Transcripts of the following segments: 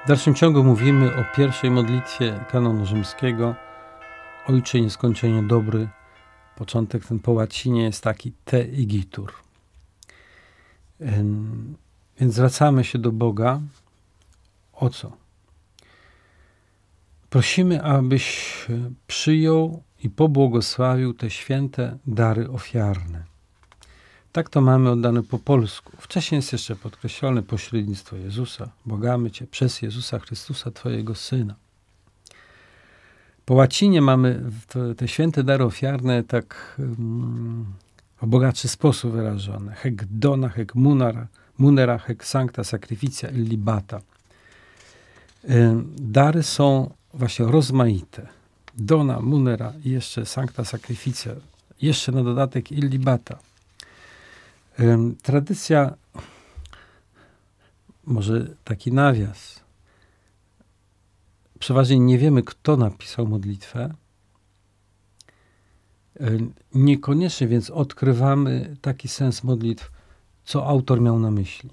W dalszym ciągu mówimy o pierwszej modlitwie kanonu rzymskiego. Ojcze nieskończenie dobry. Początek ten po łacinie jest taki te igitur. Więc zwracamy się do Boga. O co? Prosimy, abyś przyjął i pobłogosławił te święte dary ofiarne. Tak to mamy oddane po polsku. Wcześniej jest jeszcze podkreślone pośrednictwo Jezusa. Błagamy Cię przez Jezusa Chrystusa, Twojego Syna. Po łacinie mamy te święte dary ofiarne tak w bogatszy sposób wyrażone. Hec dona, hec munera, hec sancta sacrificia illibata. Dary są właśnie rozmaite. Dona, munera i jeszcze sancta sacrificia. Jeszcze na dodatek illibata. Tradycja, może taki nawias, przeważnie nie wiemy, kto napisał modlitwę. Niekoniecznie więc odkrywamy taki sens modlitw, co autor miał na myśli.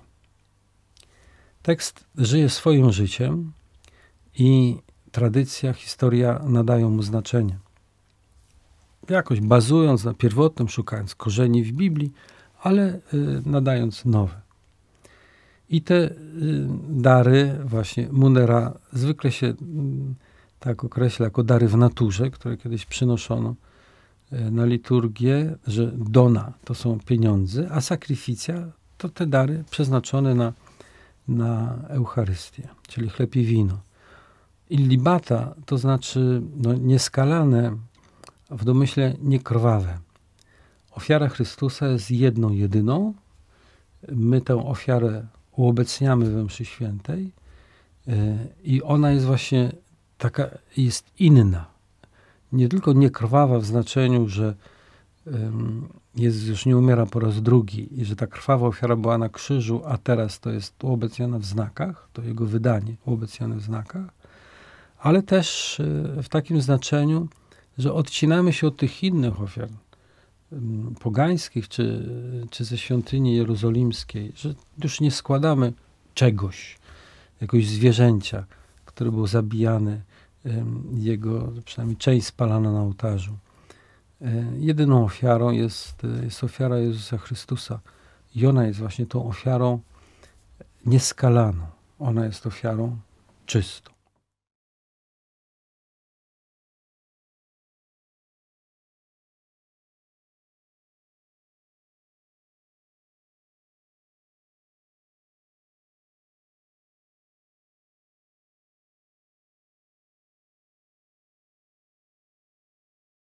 Tekst żyje swoim życiem i tradycja, historia nadają mu znaczenie. Jakoś bazując na pierwotnym, szukając korzeni w Biblii, ale nadając nowe. I te dary, właśnie munera, zwykle się tak określa jako dary w naturze, które kiedyś przynoszono na liturgię, że dona to są pieniądze, a sacrificia to te dary przeznaczone na Eucharystię, czyli chleb i wino. Illibata to znaczy nieskalane, w domyśle niekrwawe. Ofiara Chrystusa jest jedną, jedyną. My tę ofiarę uobecniamy we mszy świętej i ona jest właśnie taka, jest inna. Nie tylko niekrwawa w znaczeniu, że Jezus już nie umiera po raz drugi i że ta krwawa ofiara była na krzyżu, a teraz to jest uobecniona w znakach, to jego wydanie uobecnione w znakach, ale też w takim znaczeniu, że odcinamy się od tych innych ofiar pogańskich czy ze świątyni jerozolimskiej, że już nie składamy czegoś, jakiegoś zwierzęcia, które było zabijane, jego przynajmniej część spalana na ołtarzu. Jedyną ofiarą jest ofiara Jezusa Chrystusa i ona jest właśnie tą ofiarą nieskalaną. Ona jest ofiarą czystą.